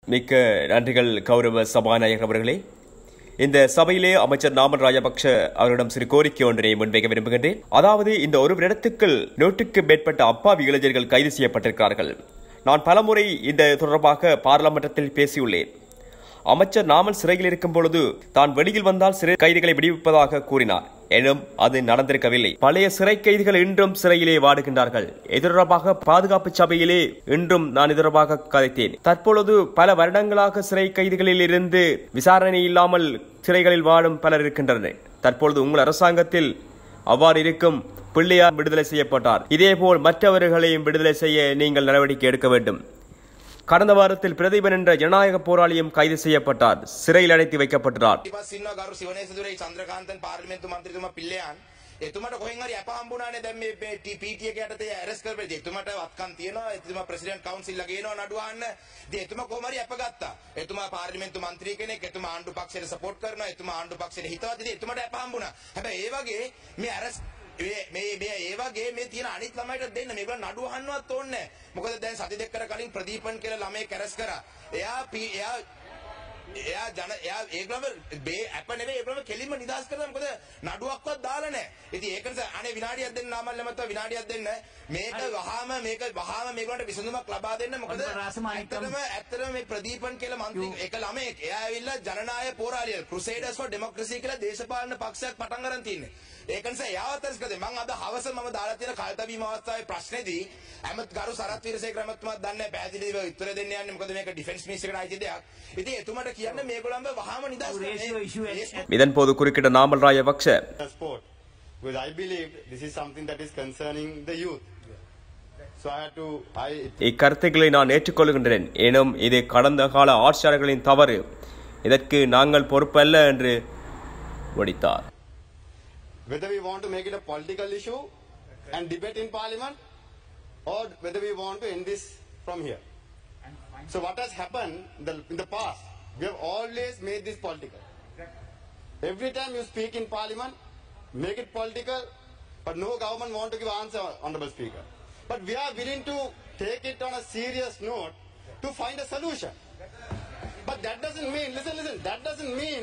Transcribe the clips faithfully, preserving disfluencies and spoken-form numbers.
மிக்க நன்றிகள் கௌரவ சபாநாயகர் அவர்களே. இந்த சபையிலே அமைச்சர் நாமல் ராஜபக்ஷ அவரிடம் சிறு கோரிக்கை ஒன்றை முன்வைக்க விரும்புகின்றேன். அதாவது இந்த ஒரு வருடத்துக்குள் நூற்றுக்கு மேற்பட்ட அப்பாவி இளைஞர்கள் கைது செய்யப்பட்டிருக்கிறார்கள். நான் பலமுறை இந்த தொடர்பாக பாராளுமன்றத்தில் பேசியுள்ளேன். அமைச்சர் நாமல் சிறையில் இருக்கும் பொழுது தான் வெளியில் வந்தால் சிறை கைதிகளை விடுவிப்பதாக கூறினார். எனும் அது நடந்திருக்கவில்லை. பழைய சிறை கைதிகள் இன்றும் சிறையிலே வாடுகின்றார்கள். இது தொடர்பாக பாதுகாப்பு சபையிலே இன்றும் நான் இது தொடர்பாக கதைத்தேன். தற்பொழுது பல வருடங்களாக சிறை கைதிகளில் இருந்து விசாரணை இல்லாமல் சிறைகளில் வாடும் பலர் இருக்கின்றனர். தற்பொழுது உங்கள் அரசாங்கத்தில் அவ்வாறு இருக்கும். பிள்ளையார் விடுதலை செய்யப்பட்டார். இதேபோல் மற்றவர்களையும் விடுதலை செய்ய நீங்கள் நடவடிக்கை எடுக்க வேண்டும். கடந்த வாரத்தில் பிரதீபன் என்ற ஜனநாயக போராளியும் கைது செய்யப்பட்டார். சிறையில் அடைத்து வைக்கப்பட்டார். එතුමට කොහෙන් හරි අප හම්බුණානේ දැන් මේ පීටී එක යටතේ ඇරෙස්ට් කරපෙද්දී එතුමට වත්කම් තියෙනවා එතුමා ප්‍රෙසිඩන්ට් කවුන්සිල් ලා ගේනවා නඩුව අහන්න ඉතින් එතුමා කොහොම හරි අප ගත්තා එතුමා පාර්ලිමේන්තු මන්ත්‍රී කෙනෙක් එතුමා ආණ්ඩු පක්ෂයට සපෝට් කරනවා එතුමා ආණ්ඩු පක්ෂයට හිතවත් ඉතින් එතුමට අප හම්බුණා හැබැයි ඒ වගේ මේ ඇරෙස්ට් මේ මේ ඒ වගේ මේ තියෙන අනිත් ළමයිට දෙන්න මේගොල්ලෝ නඩුව අහන්නවත් ඕනේ නැහැ මොකද දැන් සති දෙකකට කලින් ප්‍රදීපන් කියලා ළමයෙක් ඇරෙස්ට් කරා එයා එයා එයා ජන එයා ඒගොල්ලම මේ අප නෙවෙයි ඒගොල්ලම කෙලින්ම නිදාස් කරලා මොකද නඩුවක්වත් දාලා නැහැ. ඉතින් ඒක නිසා අනේ විනාඩියක් දෙන්න නාමල් ළමත්ව විනාඩියක් දෙන්න මේක වහාම මේක වහාම මේගොල්ලන්ට විසඳුමක් ලබා දෙන්න මොකද ඇත්තටම ඇත්තටම මේ ප්‍රදීපන් කියලා මන්ත්‍රී ඒක ළමයෙක් එයා ඇවිල්ලා ජනනායක පෝරාලිය ක්‍රුසේඩර්ස් ෆොර් ඩෙමොක්‍රසි කියලා දේශපාලන පක්ෂයක් පටන් ගන්න තියෙන්නේ. ඒක නිසා එයාවත් අස්කද මම අද හවස මම දාලා තියෙන කල්තබීම අවස්ථාවේ ප්‍රශ්නේදී ඇමත් ගරු සරත් වීරසේකර ඇමතුමාත් දන්නේ පැහැදිලිව උත්තර දෙන්න යන්නේ මොකද මේක ඩිෆෙන්ස් මිනිස්ටර්ට අයිති දෙයක්. ඉතින් එතුමාට කියන්න මේගොල්ලන්ව වහාම නිදාස් කරන්න. இதன் போது குறுக்கிட்ட Namal Rajapaksa because I believe this is something that is concerning the youth. So I had to I இக்கருத்துக்களை நான் ஏற்றுக்கொள்கின்றேன். எனும் இது கடந்த கால ஆட்சியாளர்களின் தவறு. இதற்கு நாங்கள் பொறுப்பல்ல என்று முடித்தார். Whether we want to make it a political issue and debate in parliament or whether we want to end this from here. So what has happened in the, in the past, we have always made this political. Every time you speak in parliament, make it political, but no government want to give answer, Honorable Speaker. But we are willing to take it on a serious note to find a solution. But that doesn't mean, listen, listen, that doesn't mean,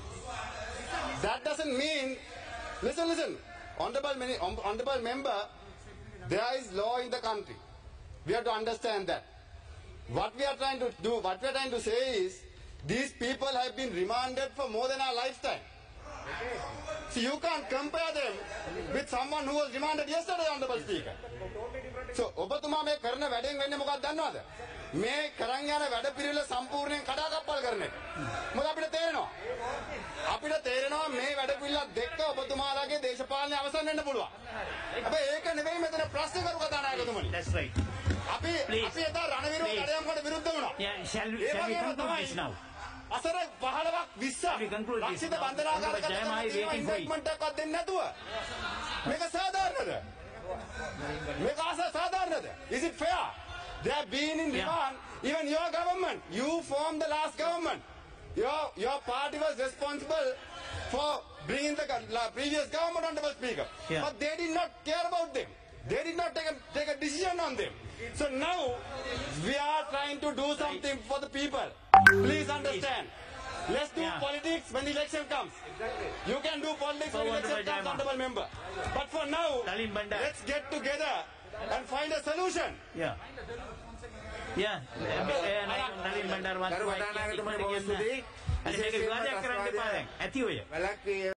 that doesn't mean, listen, listen, Honorable, Honorable Member, there is law in the country. We have to understand that. What we are trying to do, what we are trying to say is, these people have been remanded for more than our lifetime. So you can't compare them with someone who was remanded yesterday, Honorable Speaker. So, ඔබතුමා මේ කරන වැඩෙන් වෙන්නේ මොකක්ද දන්නවද? මේ කරන් යන වැඩ පිළිවෙල සම්පූර්ණයෙන් කඩාකප්පල් කරන එක. මොකද අපිට තේරෙනවා. අපිට තේරෙනවා මේ වැඩ පිළිවෙලත් දෙක්ක ඔබතුමාලාගේ දේශපාලනය අවසන් වෙන්න පුළුවන්. හැබැයි ඒක නෙවෙයි මෙතන ප්‍රශ්න කරු කතානායකතුමනි. That's right. අපි අපි එදා රණවිරෝ කඩයම්කට විරුද්ධ වුණා. Yeah, shall we, shall we conclude this now? අසර පහළොවක් විස්සක් රක්ෂිත බන්ධනාගාරයකට ඉන්වෙස්ට්මන්ට් එකක් දෙන්නේ නැතුව මේක සාධාරණද? මේක අසාධාරණද? Is it fair? They have been in demand. Yeah. Even your government, you formed the last government. Your your party was responsible for bringing the previous government under the speaker. Yeah. But they did not care about them. They did not take a, take a decision on them. So now we are trying to do something for the people. Please understand. Let's do yeah. politics when the election comes. Exactly. You can do politics when the election comes, Honorable Member. But for now, let's get together and find a solution. Yeah. Yeah. Nalin Bandar was